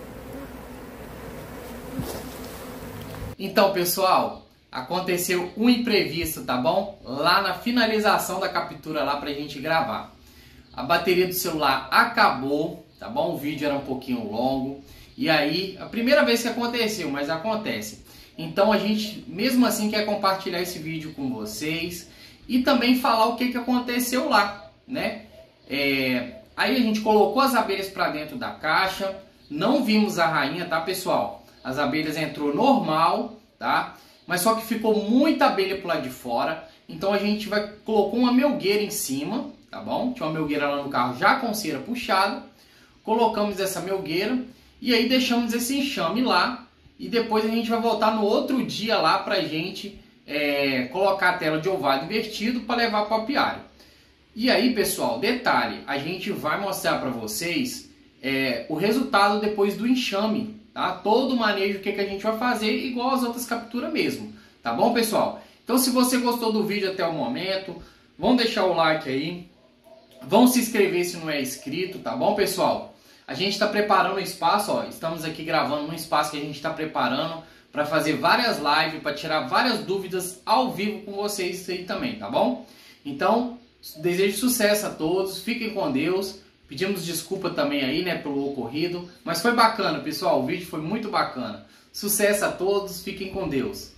Então, pessoal, aconteceu um imprevisto, tá bom? Lá na finalização da captura lá pra gente gravar. A bateria do celular acabou, tá bom? O vídeo era um pouquinho longo. E aí, a primeira vez que aconteceu, mas acontece. Então a gente, mesmo assim, quer compartilhar esse vídeo com vocês. E também falar o que, que aconteceu lá, né? É, aí a gente colocou as abelhas pra dentro da caixa. Não vimos a rainha, tá, pessoal? As abelhas entrou normal, tá? Mas só que ficou muita abelha pro lado de fora. Então a gente vai colocou uma melgueira em cima, tá bom? Tinha uma melgueira lá no carro já com cera puxada. Colocamos essa melgueira e aí deixamos esse enxame lá. E depois a gente vai voltar no outro dia lá pra gente é, colocar a tela de ovado invertido para levar para o apiário. E aí, pessoal, detalhe, a gente vai mostrar para vocês é, o resultado depois do enxame. Tá? Todo o manejo que, que a gente vai fazer igual as outras capturas mesmo. Tá bom, pessoal? Então, se você gostou do vídeo até o momento, vão deixar o like aí. Vão se inscrever se não é inscrito, tá bom, pessoal? A gente está preparando o espaço, ó. Estamos aqui gravando num espaço que a gente está preparando para fazer várias lives, para tirar várias dúvidas ao vivo com vocês aí também, tá bom? Então, desejo sucesso a todos. Fiquem com Deus. Pedimos desculpa também aí, né, pelo ocorrido, mas foi bacana, pessoal, o vídeo foi muito bacana. Sucesso a todos, fiquem com Deus.